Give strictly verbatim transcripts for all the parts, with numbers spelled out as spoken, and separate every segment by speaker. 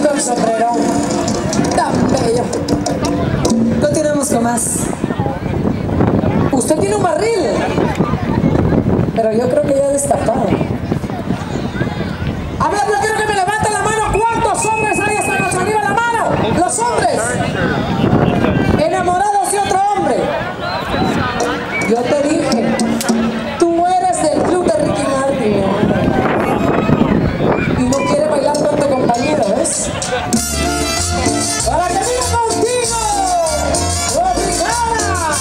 Speaker 1: lindo el sombrero, tan bello. Continuamos con más. Usted tiene un barril, pero yo creo que ya destapado. A ver, yo quiero que me levanten la mano. ¿Cuántos hombres hay hasta los arriba la mano? Los hombres enamorados de otro hombre. Yo te dije, tú eres del club de Ricky Martin y no quiere bailar con tu compañero, ¿ves? ¡Para que viva contigo! ¡Tropicana!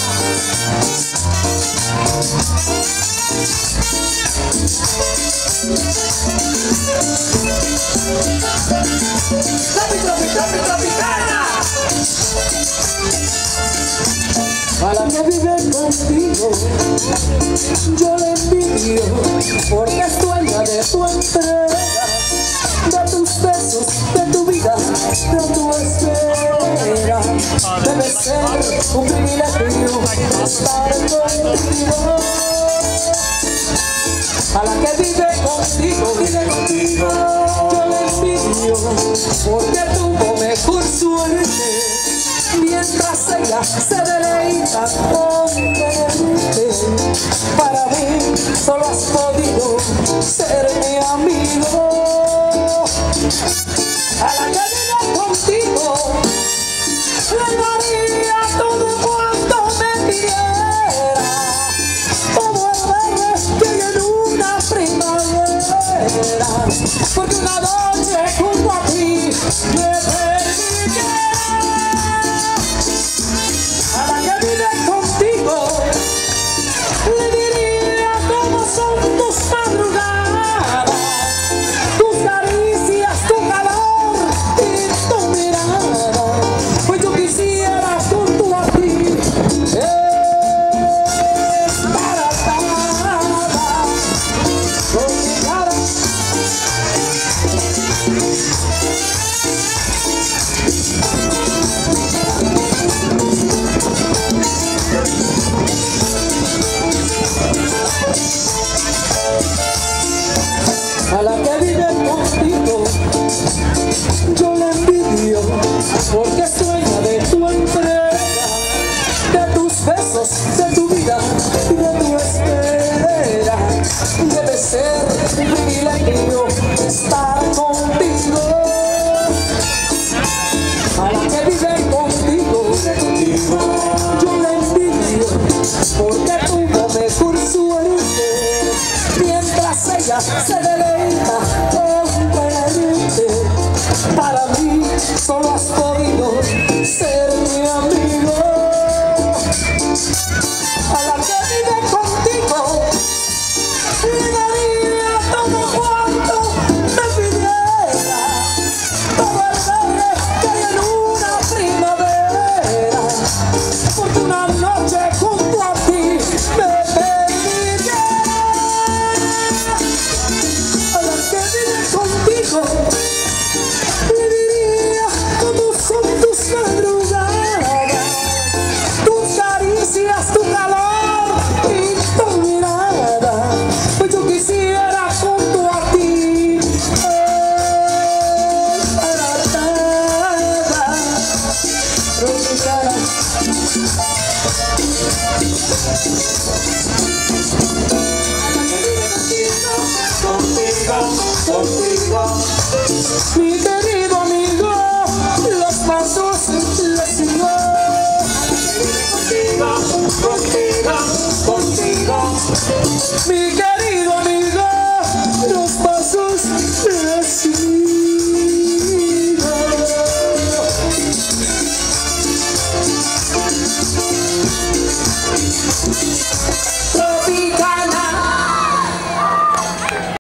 Speaker 1: ¡Tropi, tropi, tropi, tropicana! Para que vive contigo, yo le envidio, porque es dueña de tu entrega, de tus besos, de tu vida, de tu espera. Debe ser un privilegio estar contigo. A la que vive contigo, vive contigo, yo le envidio, porque tuvo mejor suerte, mientras ella se deleita con verte. Para mí solo has podido ser mi amigo. A la que vive contigo, le daría todo cuanto me pidiera, como el verde que hay en una primavera, porque una noche junto a ti me permitiera. A la que vive contigo, le diría cómo son tus madrugadas, tus caricias, tu calor y tu mirada. Pues yo quisiera junto a ti estar atada con mi cara. A la que vive contigo, yo le envidio, porque es dueña de tu entrega, de tus besos, de tu vida y de tu espera. Debe ser un privilegio estar contigo. A la que vive contigo, yo le envidio, porque tuvo mejor suerte, mientras ella se deleita con verte. Para mí solo has podido ser mi amigo. A la que vive contigo, le daría todo cuanto me pidiera, todo el verde que hay en una primavera, porque una noche junto a ti me permitiera. A la que vive contigo, le diría cómo son tus madrugadas, tus caricias, tu calor y tu mirada. Pues yo quisiera junto a ti estar atada, tropicana. Contigo, contigo, mi querido amigo, los pasos les sigo. Contigo, contigo, contigo, mi querido amigo, los pasos